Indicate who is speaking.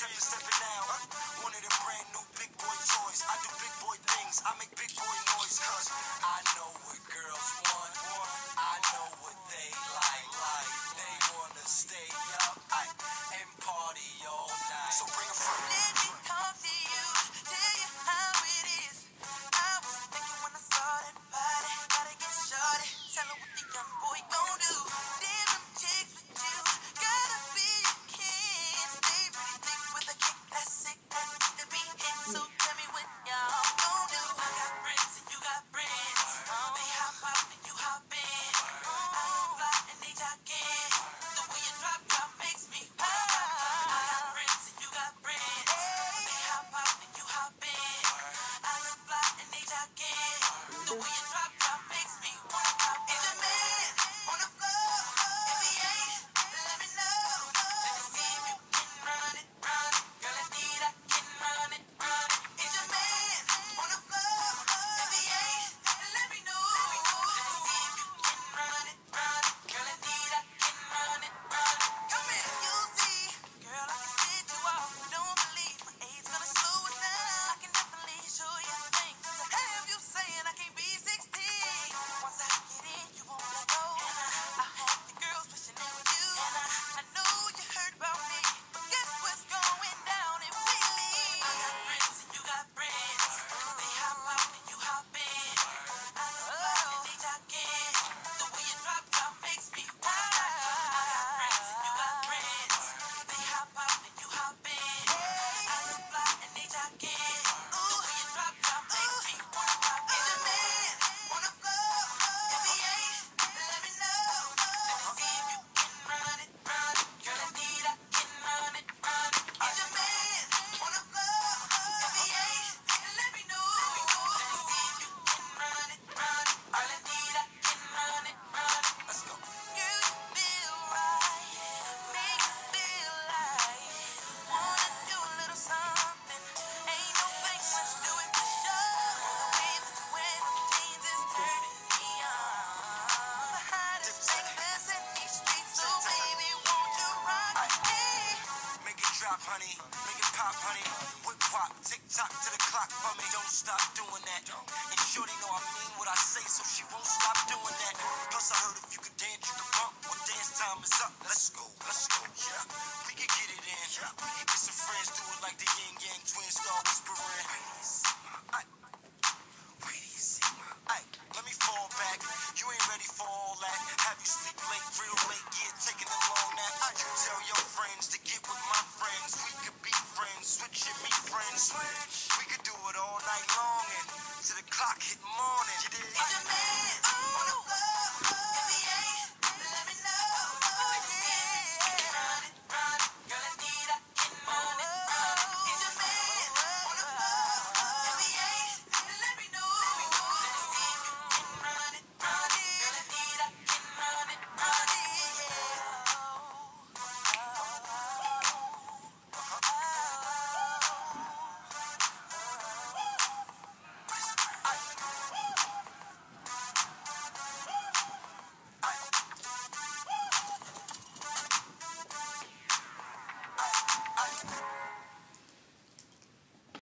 Speaker 1: stepping now. One of them brand new big boy toys. I do big boy things. I make big boy noise. Cause I know what girls want. I know what they like. They wanna stay up and party all night. So bring a friend.
Speaker 2: Let me talk to you, tell you how it is. I was thinking when I saw that body, gotta get shorty. Tell her what the young boy gon' do. Damn them chicks with you, gotta be a kid. Stay pretty thick with a kick that's sick, that needs to be hit. So tell me what y'all gon' do. I got friends and you got friends. They hop out and you hop in. I am fly and they jogging. The way you drop makes me wild. I got friends and you got friends. They hop out and you hop in. I am fly and they jogging. The way you drop makes me wanna pop. Is your man on the floor? If he ain't, let me know. Let me see if you can run it. Girl, I need I can run it. Is your man on the floor? If he ain't, let me know. Let me see if you can run it. Girl, I need I can run it. Come here, you see. Girl, I can set you off. Don't believe my age gonna slow us down. I can definitely show you things. Cause I have you saying I can't be 16. Once I get in, you won't let go. I have the girls wishing they were you. I know you heard about me, but guess what's going down if we leave? I got friends and you got friends. They hop out and you hop in. I love fly and they jogging. The way you drop makes me wild. I got friends and you got friends. They hop out and you hop in. I love fly and they jogging. The way you drop makes me wanna pop. Is your man on the floor? If he ain't, let me know. Let me see if you can run it. Girl, I need I can run it. Is your man on the floor? If he ain't, let me know. Let me see if you can run it. Girl, I need I can run it. Let's go. You feel right, make me feel like wanna do a little something. Ain't no fake much to it for sure. The way that you wear them jeans is turning me on. The hottest thing that's in these streets, so baby, won't you rock me?
Speaker 1: Make it drop, honey. Make it pop, honey. Whip pop, tick tock to the clock for me. Don't stop doing that. And shorty know I mean what I say, so she won't stop doing that. Plus I heard if you could dance, you could bump. When dance time is up, let's go, yeah. We can get it in. We can get some friends.